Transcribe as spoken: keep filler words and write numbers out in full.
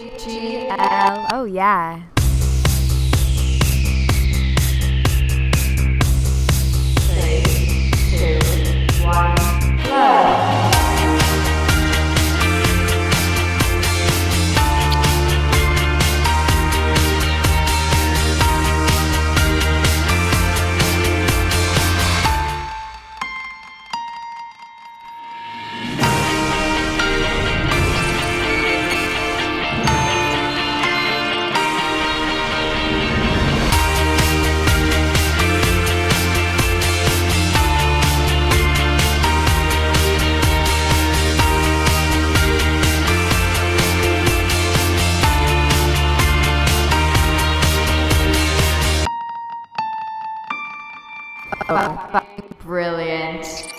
G L. Oh yeah. Three, two, one, flow. Oh, fucking brilliant.